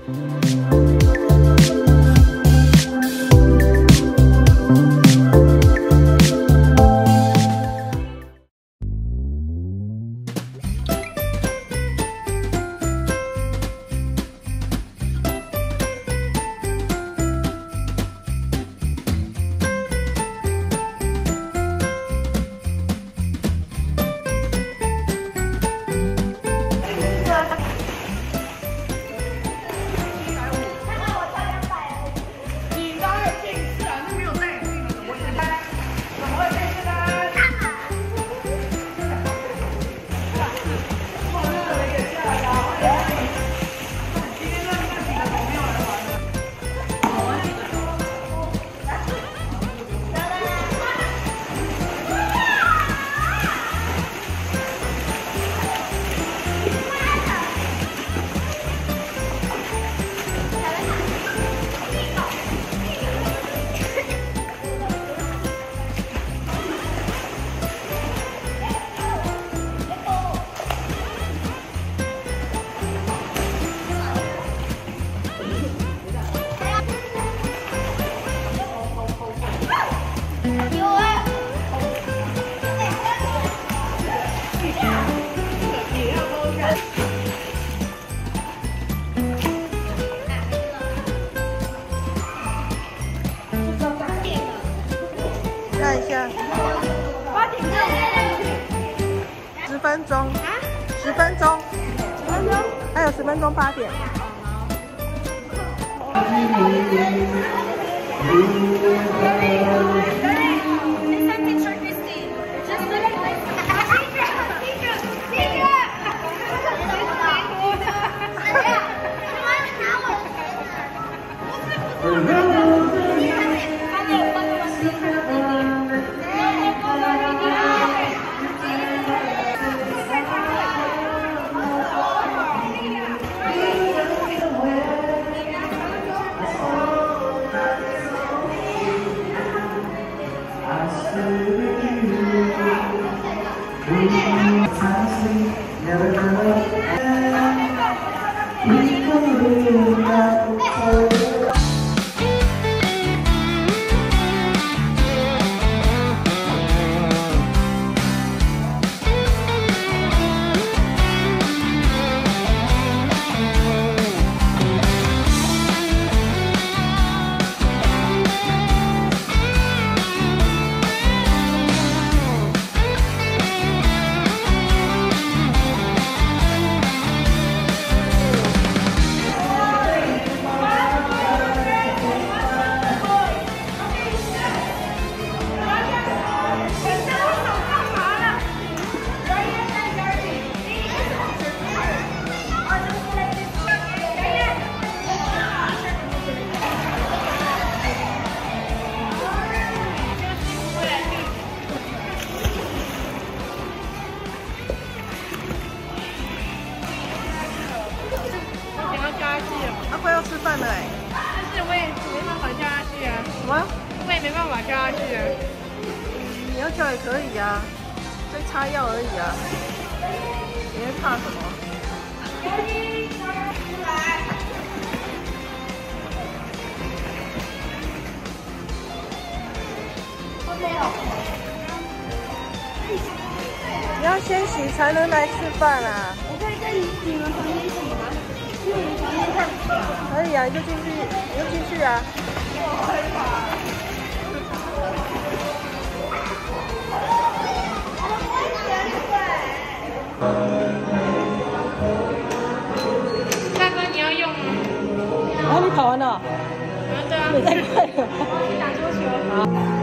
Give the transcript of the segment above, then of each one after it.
看一下，10分钟，10分钟，还有10分钟8点。阿贵要吃饭了哎， 但是我也没办法叫他去啊。 什么？ 我也没办法叫他去啊。 你要叫也可以啊，再擦药而已啊。你会怕什么？你要先洗才能来吃饭啊！ 我可以在你们房间洗吗？因为我们房间太小了。 可以啊，你就进去，你就进去啊。 大哥，你要用吗？ 然后你跑完了？ 啊，对啊。 你太快了。 我去打桌球。 好。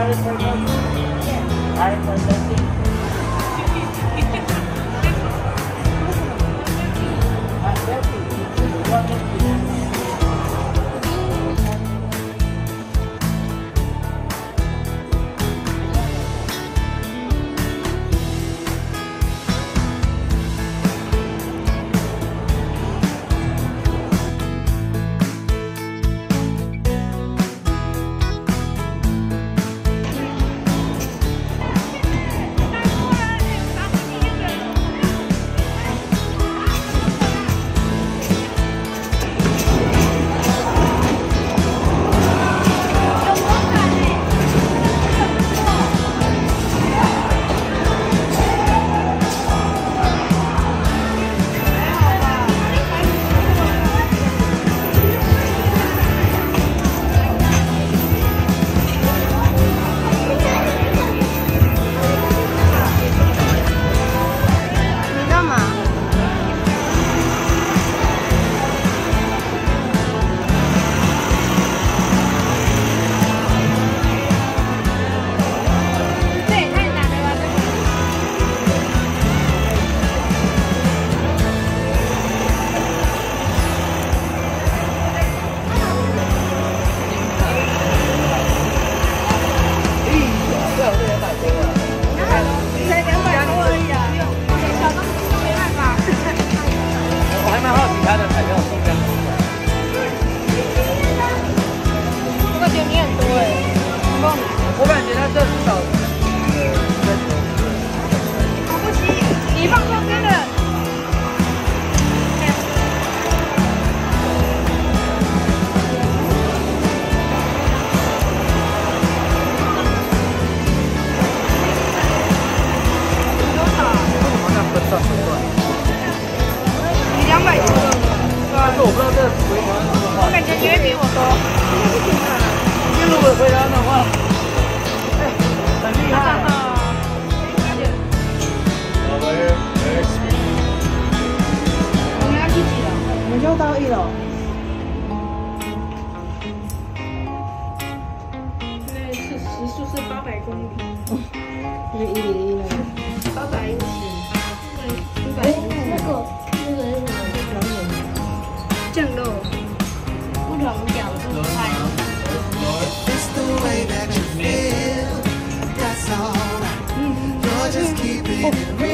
我感觉他这至少不行，你放错歌了。 多少？好像分段。 你200多了， 但是我不知道这个规模是多少。 我感觉你会比我多。 因为如果回答的话，很厉害。 我们要去几楼？ 我们就到1楼。 现在是时速是800公里。 就是101那个。 850。 那个是什么？ 降落。 不同角度拍。 It's the way that you feel. That's all right. You're just keeping it real.